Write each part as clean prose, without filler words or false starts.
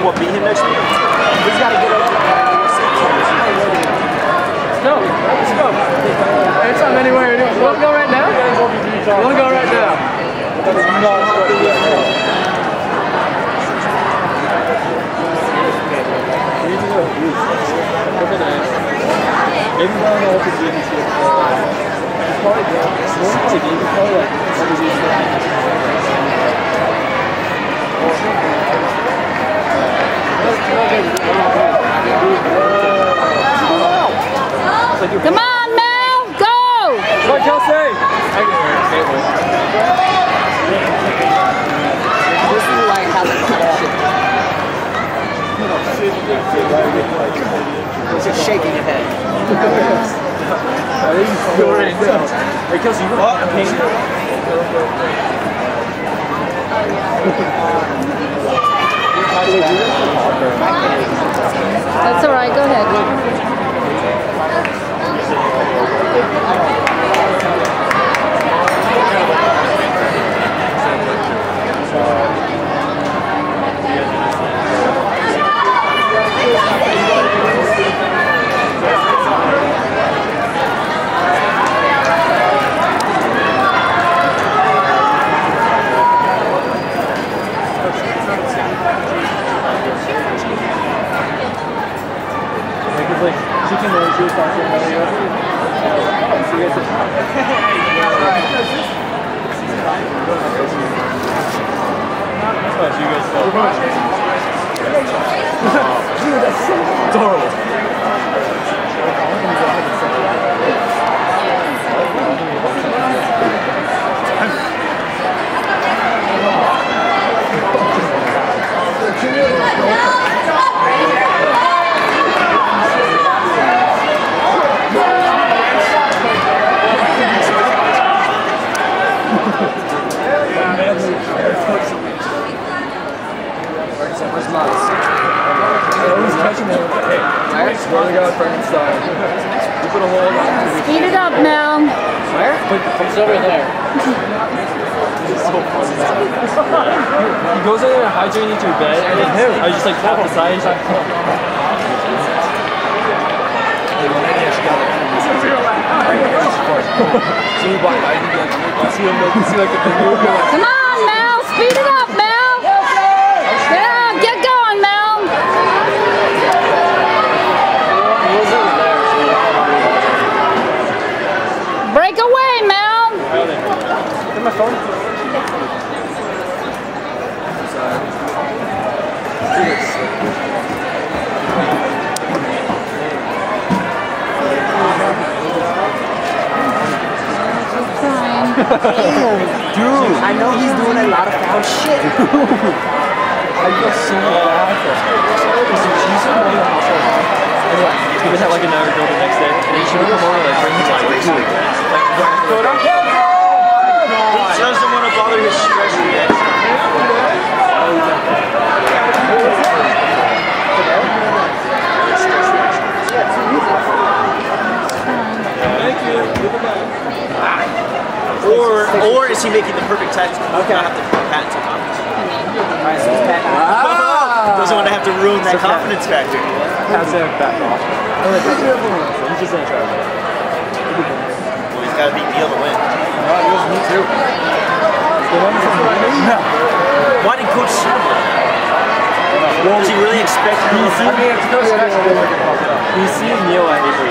what, beat him next week? He's got to get over there. No, let's go. Anytime, anywhere. You want to go right now? You want to go right now? Come on, Mel, go! Go, Kelsey! This is like how the shit. He's just shaking his head. Hey, Kelsey, you want to paint? That's all right, go ahead. Speed it up, Mel. Where? It's over there. He goes in there and hides underneath your bed, and then I just like tap the side. Come on, Mel. Speed it up, Mel. Yeah, get going, Mel. Break away, Mel. Get my phone. Dude, I know he's doing a lot of foul shit. I feel so bad for he was at like another girl the next day, and she would come over like bring him He doesn't want to bother his stress yet. Thank you. Or is he making the perfect tactic to not have to patent some confidence? Doesn't want to have to ruin that confidence factor. That's a back off. He's just gonna try to win. Well, he's got to beat Neil to win. Me too. Why did Coach shoot him? Does he really expect him to win? He's seeing Neil at Avery.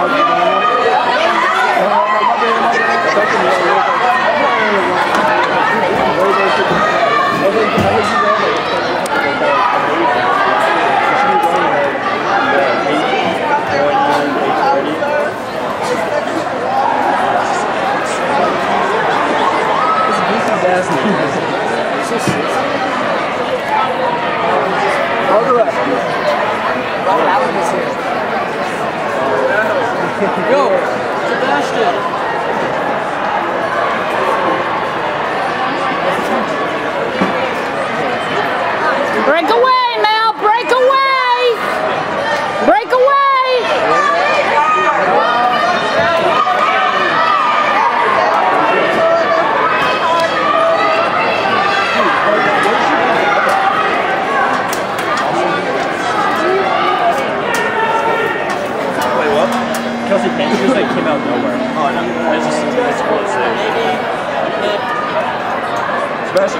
Yo, Sebastian! Break away, Mel! Break away! Break away!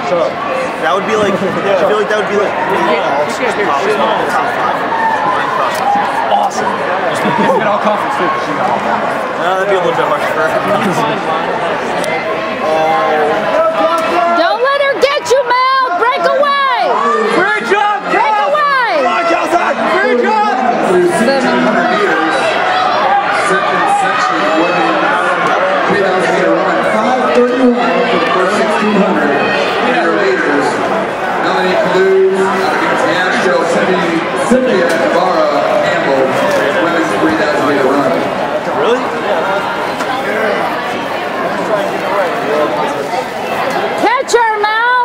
That would be like, I feel like that would be like probably top 5. Awesome. Get all conference too. That'd be a little bit hard for her. Don't let her get you, Mel. Break away. Great job, Break away. Come on, Caltech. Great job. 700 meters, second section, 3,000 meter run, 5:31 for the first 1,600 meters. Melanie Kalu out against Nashville, Cynthia Navarra Campbell, women's 3,000 meter run. Really? Catch her, Mel.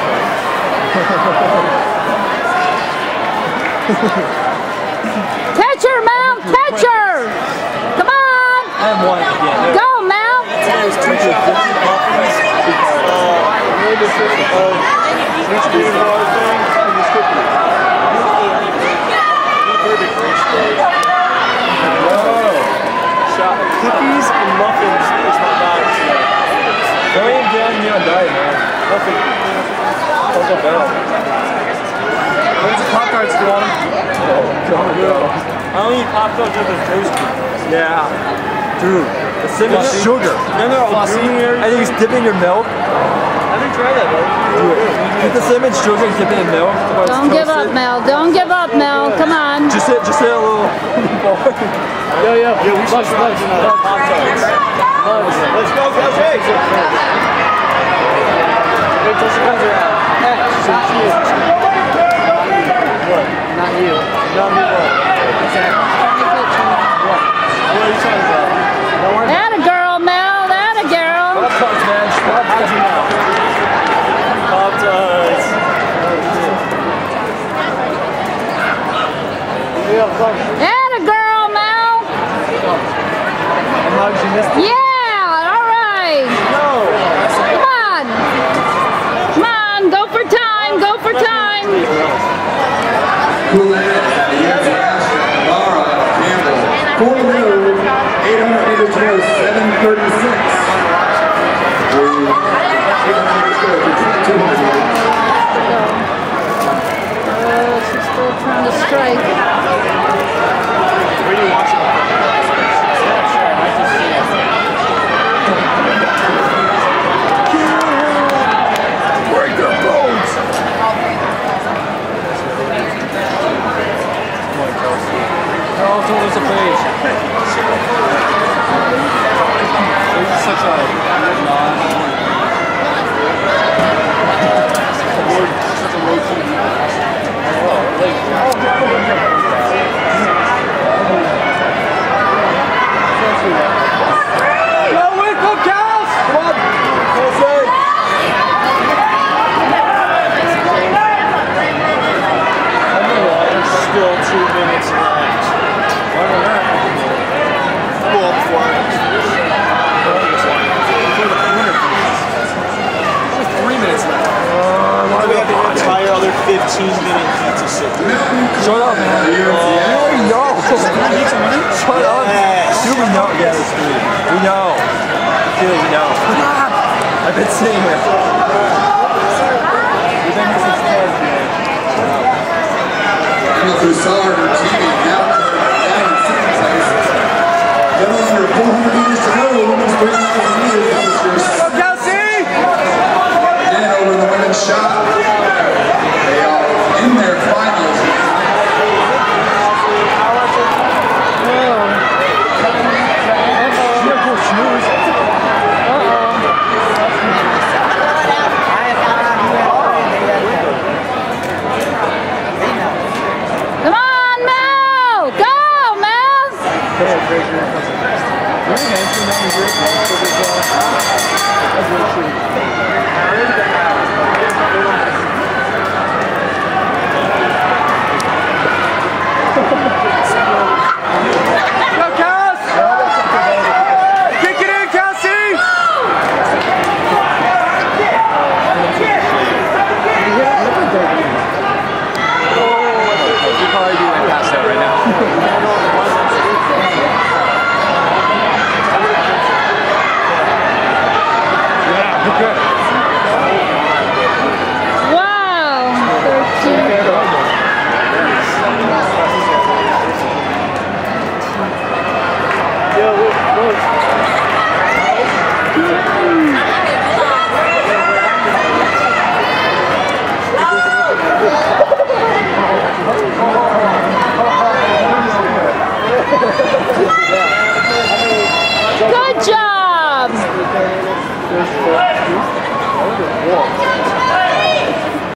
Catch her, Mel. Catch her. Come on. And one again. Go, Mel. Cookies and muffins is my diet today. Don't even get on your diet, man. Nothing. Taco Bell. When's the Pop-Tarts do on them? I don't eat popcorn just as toasty. Yeah. Dude, the cinnamon sugar. Then they're all green here. I think it's dipping your milk. I didn't try that though. Get the cinnamon sugar and dip it in milk. Don't give up, Mel. Don't give up, Mel. Come on. Just hit a little. Yeah, we should try Pop-Tarts. Let's go, Coach H. Wait till she comes around. Hey, what? Not you. Not me, what? What are you talking about? Atta girl, Mel. Atta girl. Pop-Tarts, man. How'd you know? Pop-Tarts. Atta girl, Mel. And how did you miss it? Yeah. All right. No. Come on. Come on. Go for time. Go for time. Who led against Nashville, Navarra Campbell, 800 meters to go, 7:36. 800 meters to go, 2,200 meters. She's still trying to strike. Where do you watch it? Break their bones! Oh, so there's a page. This is such Go with the cows! Come on! Go say! There's still 2 minutes left. Well, before I There's 3 minutes left. we have an entire other 15-minute pizza sip. Shut up, man. You already know. Shut up. Yes. Dude, we know. Yeah, there's 3. We know. Dude, we know. I've been sitting here. We've been here since 10, man. Broussard or TV now in second place. Little under 400 meters to go. Women's 3,000 meters. Go, Kelsey! Again over the women's shot. They are in their finals. Come on, Mel. Cool.